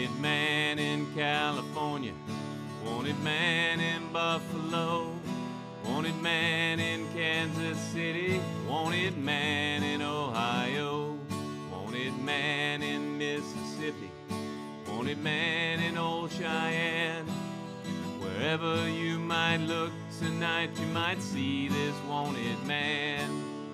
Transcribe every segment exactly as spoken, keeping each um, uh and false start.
Wanted man in California, wanted man in Buffalo, wanted man in Kansas City, wanted man in Ohio, wanted man in Mississippi, wanted man in old Cheyenne. Wherever you might look tonight, you might see this wanted man.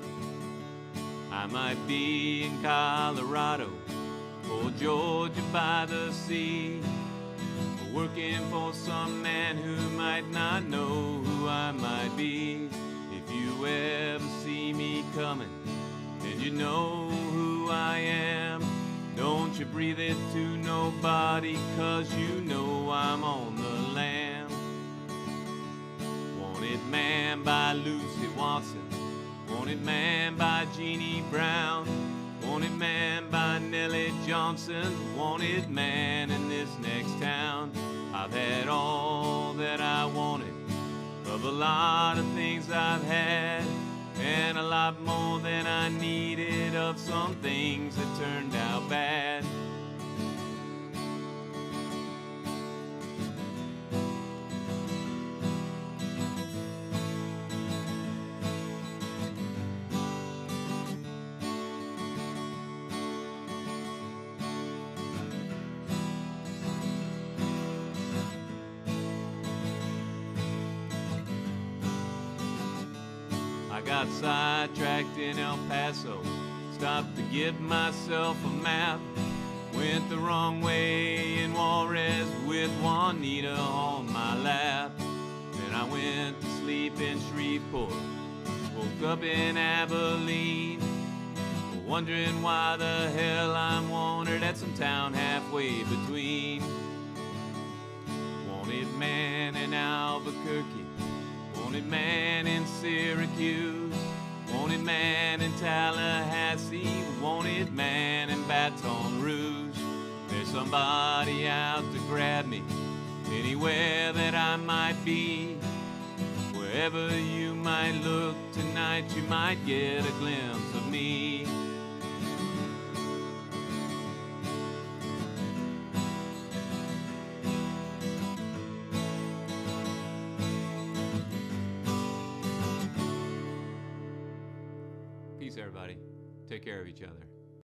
I might be in Colorado or Georgia by the sea, working for some man who might not know who I might be. If you ever see me coming, then you know who I am. Don't you breathe it to nobody, 'cause you know I'm on the lam. Wanted man by Lucy Watson, wanted man by Jeannie Brown, wanted man by Nellie Johnson, wanted man in this next town. I've had all that I wanted of a lot of things I've had, and a lot more than I needed of some things that turned out bad. I got sidetracked in El Paso, stopped to get myself a map, went the wrong way in Juarez with Juanita on my lap. Then I went to sleep in Shreveport, woke up in Abilene, wondering why the hell I'm wanted at some town halfway between. Wanted man in Albuquerque, wanted man in Syracuse, wanted man in Tallahassee, wanted man in Baton Rouge. There's somebody out to grab me anywhere that I might be. Wherever you might look tonight, you might get a glimpse of me. Peace, everybody. Take care of each other.